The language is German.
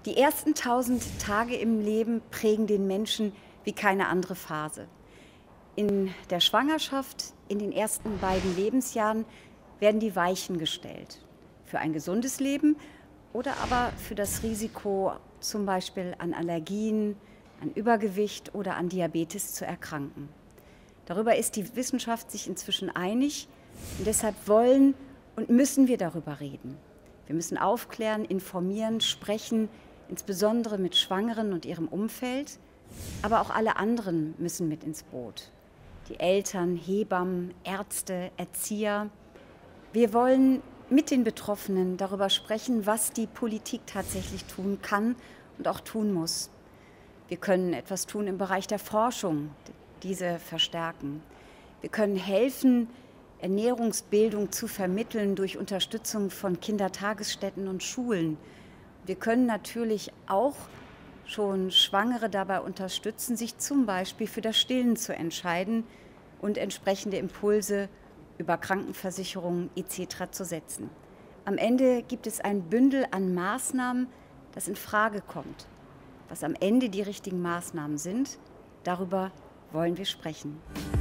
Die ersten 1000 Tage im Leben prägen den Menschen wie keine andere Phase. In der Schwangerschaft, in den ersten beiden Lebensjahren werden die Weichen gestellt. Für ein gesundes Leben oder aber für das Risiko, zum Beispiel an Allergien, an Übergewicht oder an Diabetes zu erkranken. Darüber ist die Wissenschaft sich inzwischen einig und deshalb wollen und müssen wir darüber reden. Wir müssen aufklären, informieren, sprechen, insbesondere mit Schwangeren und ihrem Umfeld, aber auch alle anderen müssen mit ins Boot. Die Eltern, Hebammen, Ärzte, Erzieher. Wir wollen mit den Betroffenen darüber sprechen, was die Politik tatsächlich tun kann und auch tun muss. Wir können etwas tun im Bereich der Forschung, diese verstärken. Wir können helfen, Ernährungsbildung zu vermitteln durch Unterstützung von Kindertagesstätten und Schulen. Wir können natürlich auch schon Schwangere dabei unterstützen, sich zum Beispiel für das Stillen zu entscheiden und entsprechende Impulse über Krankenversicherungen etc. zu setzen. Am Ende gibt es ein Bündel an Maßnahmen, das in Frage kommt. Was am Ende die richtigen Maßnahmen sind, darüber wollen wir sprechen.